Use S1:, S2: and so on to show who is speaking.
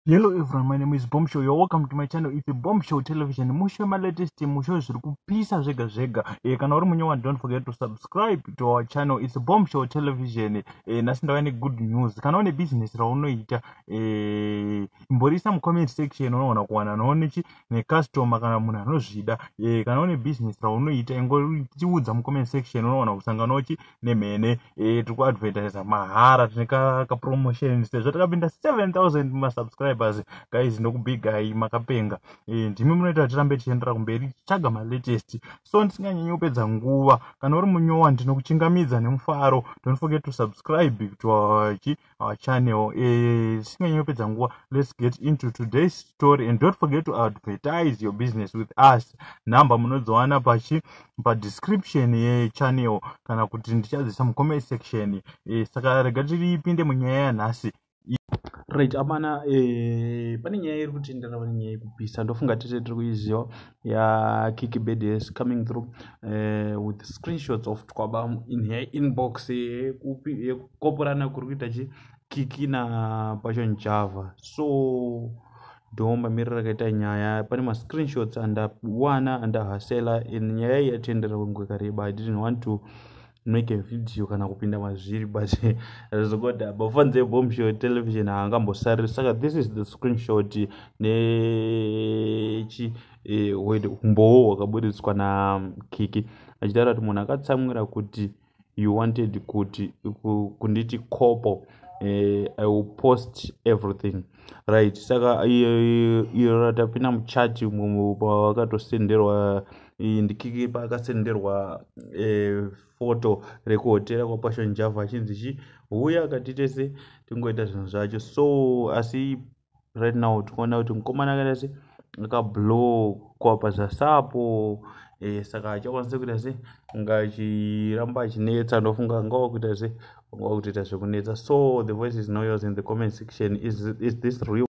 S1: Hello everyone, my name is Bombshow. You're welcome to my channel. It's a Bombshow Television. Musho my latest musho zviri kupisa zvega zvega. Kana uri munyowa, don't forget to subscribe to our channel. It's a Bombshow Television. Nasi ndava good news. Kana une business raunoita, imborisa mu comment section unoona kuwana nonechi ne customer kana munhu anozvida. Kana une business raunoita ingoriudza mu comment section unoona kusanganochi nemhene. Tiri kuadvertise mahara, tine ka promotion sezvo takapinda 7000 masubscribers. Guys, ndokubigai makapenga. Ndimi munoita tirambe tichiendera kumberi tichaga malatest. So ndisinganyanyi kupedza nguva, kana uri munyowa ndinokuchingamidza nemufaro. Don't forget to subscribe to our channel. Ndisinganyanyi kupedza nguva, let's get into today's story, and don't forget to advertise your business with us. Number munozowana pa description yechannel kana kuti ndichadzisa mu comment section. Saka rega tipinde munyaya yanhasi. Right, apana pane nyaya iri kutendera, pane nyaya yekupisa. Ndofunga tiri kuiziva ya Kikky is coming through with screenshots of twaba in her inbox yekukoporana kuri kuita Kikky na Passion Java. So ndomba mirira kaita nyaya, pane ma screenshots andawana andahasela nyaya yatendera kwenguva kareba. I didn't want to make a video kana kupinda mazviri, but zvogoda bafanze Bombshow Television haangambosariri. Saka this is the screenshot nechi umbowo hwakaburitswa na Kikky achitaura kuti munhu akatsamwira kuti you wanted kuti kunditi kopo, I will post everything, right? Saka iyo ratapinda muchati pawakatosenderwa ndikiki paakasenderwa foto rekuhotera kwa Passion Java achinzi uya akatitese tingoita zvinhu zvacho. So asi right now tikuona kuti mukomana akaita akablow kwa zvasapo. Saka achakwanisa kuita ngachiramba achinetsa. Ndofunga ngava kuita kutoita zvekunetsa. So the voice is now yours in the comment section. Is this real?